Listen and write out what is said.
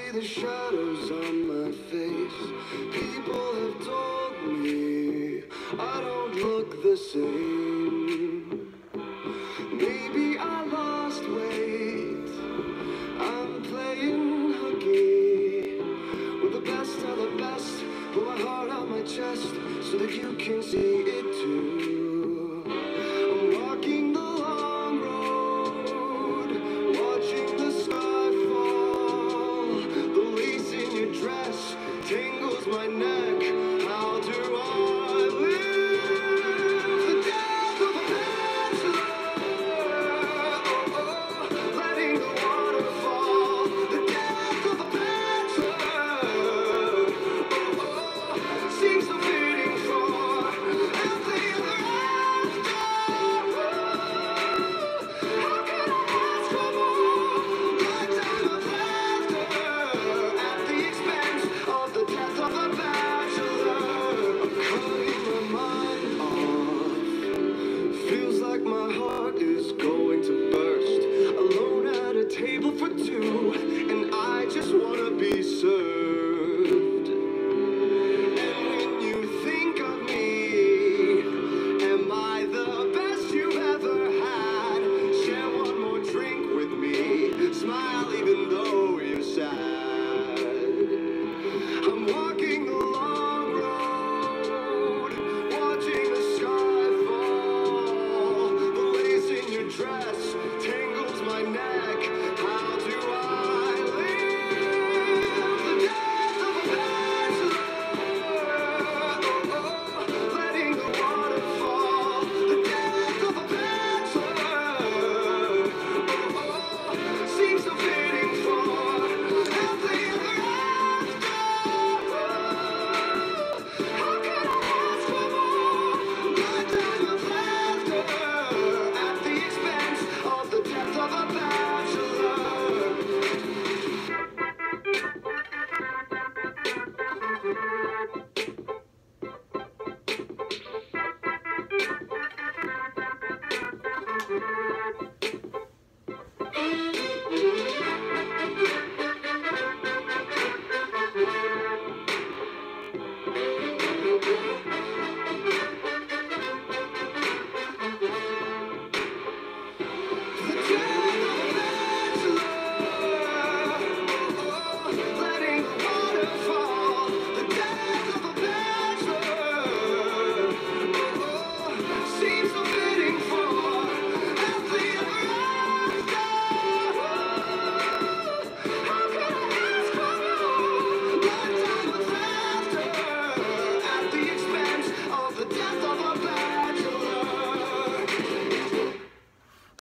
see the shadows on my face. People have told me I don't look the same. Maybe I lost weight. I'm playing hooky with the best of the best. Put my heart on my chest so that you can see it too.